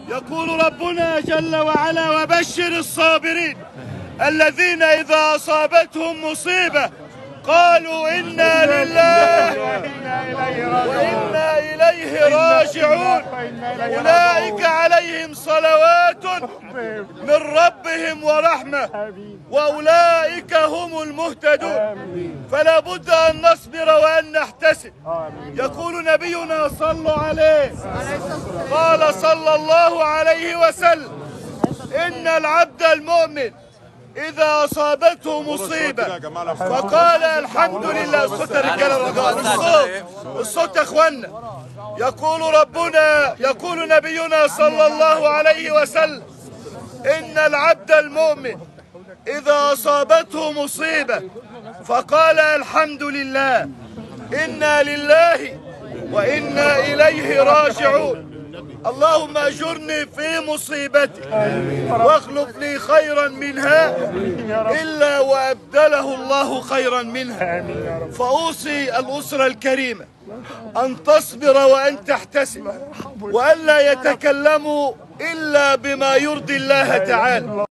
يقول ربنا جل وعلا: وبشر الصابرين الذين إذا أصابتهم مصيبة قالوا إنا لله وإنا إليه راجعون أولئك عليهم صلوات من ربهم ورحمة وأولئك هم المهتدون. فلا بد أن نصبر وأن نحتسب. يقول نبينا صلى عليه قال صلى الله عليه وسلم: إن العبد المؤمن إذا أصابته مصيبة فقال الحمد لله. الصوت يا رجاله، الصوت يا اخوانا. يقول نبينا صلى الله عليه وسلم: إن العبد المؤمن إذا أصابته مصيبة فقال الحمد لله إنا لله وإنا إليه راجعون اللهم أجرني في مصيبتي واخلف لي خيرا منها إلا وأبدله الله خيرا منها. فأوصي الأسرة الكريمة أن تصبر وأن تحتسب وألا يتكلموا إلا بما يرضي الله تعالى.